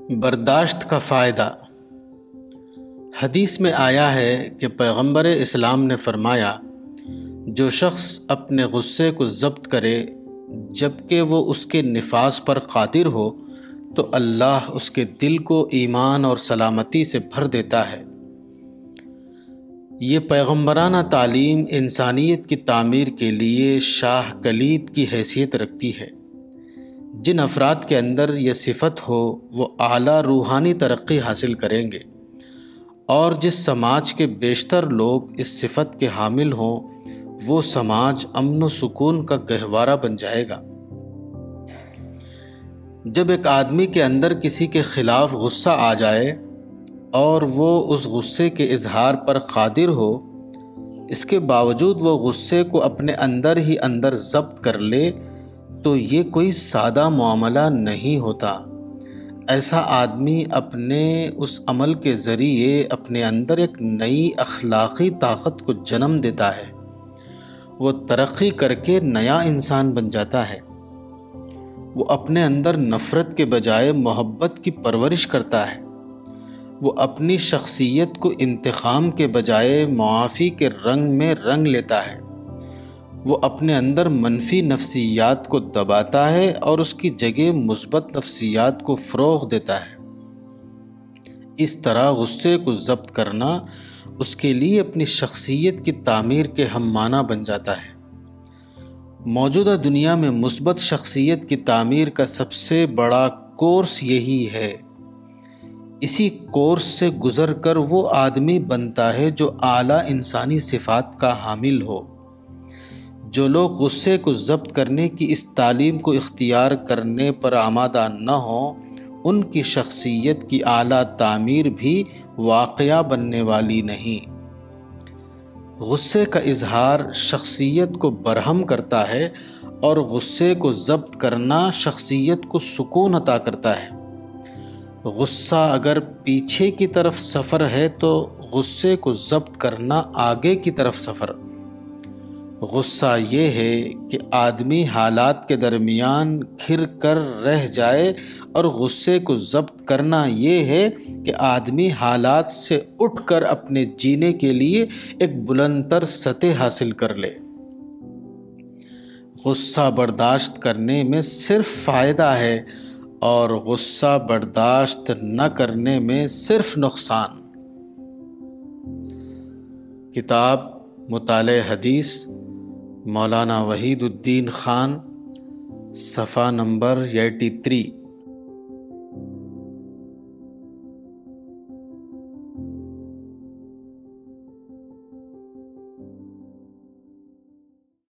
برداشت کا فائدہ۔ حدیث میں آیا ہے کہ پیغمبر اسلام نے فرمایا، جو شخص اپنے غصے کو ضبط کرے جبکہ وہ اس کے نفاذ پر قادر ہو تو اللہ اس کے دل کو ایمان اور سلامتی سے بھر دیتا ہے۔ یہ پیغمبرانہ تعلیم انسانیت کی تعمیر کے لیے شاہ کلید کی حیثیت رکھتی ہے۔ جن افراد کے اندر یہ صفت ہو وہ اعلیٰ روحانی ترقی حاصل کریں گے، اور جس سماج کے بیشتر لوگ اس صفت کے حامل ہوں وہ سماج امن و سکون کا گہوارہ بن جائے گا۔ جب ایک آدمی کے اندر کسی کے خلاف غصہ آ جائے اور وہ اس غصے کے اظہار پر قادر ہو، اس کے باوجود وہ غصے کو اپنے اندر ہی اندر ضبط کر لے، تو یہ کوئی سادہ معاملہ نہیں ہوتا۔ ایسا آدمی اپنے اس عمل کے ذریعے اپنے اندر ایک نئی اخلاقی طاقت کو جنم دیتا ہے۔ وہ ترقی کر کے نیا انسان بن جاتا ہے۔ وہ اپنے اندر نفرت کے بجائے محبت کی پرورش کرتا ہے۔ وہ اپنی شخصیت کو انتقام کے بجائے معافی کے رنگ میں رنگ لیتا ہے۔ وہ اپنے اندر منفی نفسیات کو دباتا ہے اور اس کی جگہ مثبت نفسیات کو فروغ دیتا ہے۔ اس طرح غصے کو ضبط کرنا اس کے لیے اپنی شخصیت کی تعمیر کے ہم معنی بن جاتا ہے۔ موجودہ دنیا میں مثبت شخصیت کی تعمیر کا سب سے بڑا کورس یہی ہے۔ اسی کورس سے گزر کر وہ آدمی بنتا ہے جو اعلیٰ انسانی صفات کا حامل ہو۔ جو لوگ غصے کو ضبط کرنے کی اس تعلیم کو اختیار کرنے پر آمادہ نہ ہوں، ان کی شخصیت کی اعلیٰ تعمیر بھی واقعہ بننے والی نہیں۔ غصے کا اظہار شخصیت کو برہم کرتا ہے اور غصے کو ضبط کرنا شخصیت کو سکون عطا کرتا ہے۔ غصہ اگر پیچھے کی طرف سفر ہے تو غصے کو ضبط کرنا آگے کی طرف سفر۔ غصہ یہ ہے کہ آدمی حالات کے درمیان گھر کر رہ جائے، اور غصے کو ضبط کرنا یہ ہے کہ آدمی حالات سے اٹھ کر اپنے جینے کے لیے ایک بلند تر سطح حاصل کر لے۔ غصہ برداشت کرنے میں صرف فائدہ ہے اور غصہ برداشت نہ کرنے میں صرف نقصان۔ کتاب مطالعہ حدیث مولانا وحید الدین خان، صفحہ نمبر 83۔